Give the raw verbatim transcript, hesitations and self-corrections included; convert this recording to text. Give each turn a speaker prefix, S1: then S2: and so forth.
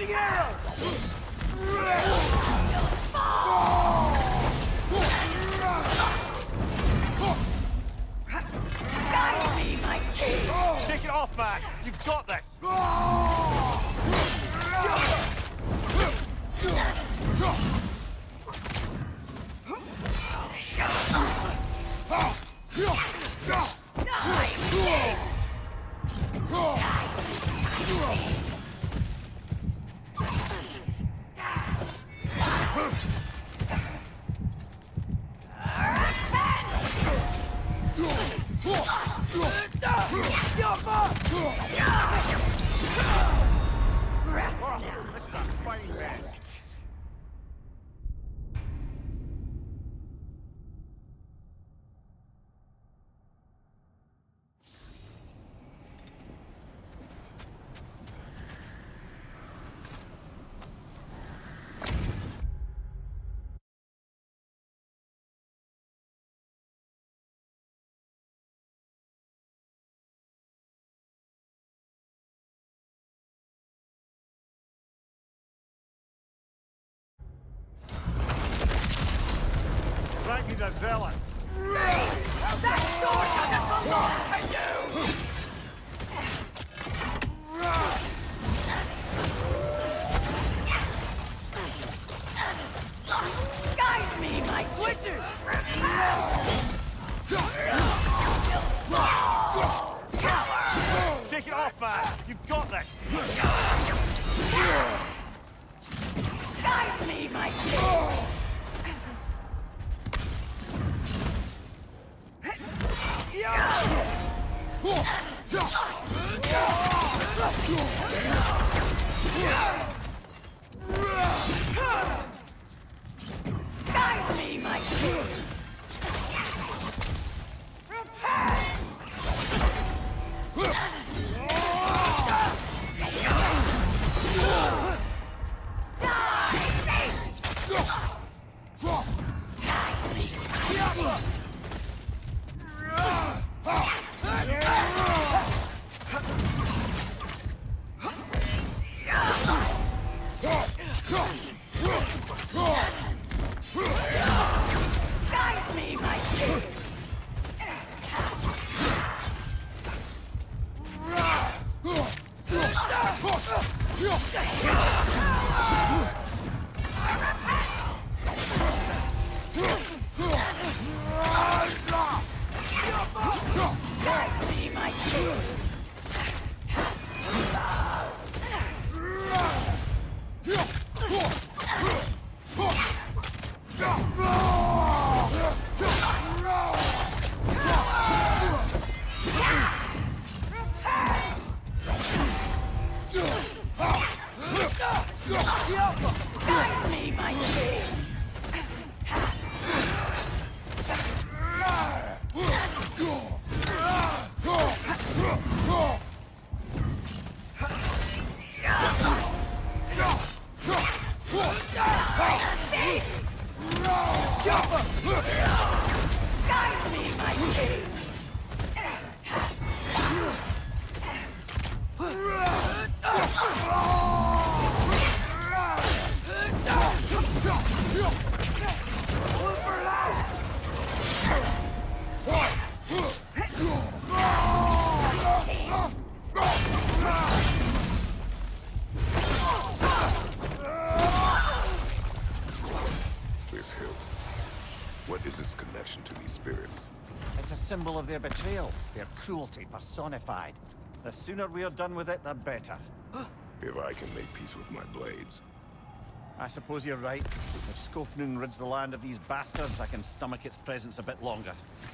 S1: Flaming arrows!
S2: Guide me, my king!
S1: Take it off, man! You've got this!
S2: Rest
S1: Oh,
S2: now.
S1: this is a fine mess. Thank you, the zealous.
S2: That sword doesn't belong to you! Guide me, my witches!
S1: Take it off, man! You've got this!
S2: Guide me, my king! Guide me, my king! Guide me, my king! Guide me, my king! Guide me, my king! Guide me, my king!
S3: This hill. What is its connection to these spirits?
S1: It's a symbol of their betrayal, their cruelty personified. The sooner we're done with it, the better.
S3: If I can make peace with my blades.
S1: I suppose you're right. If Skofnung rids the land of these bastards, I can stomach its presence a bit longer.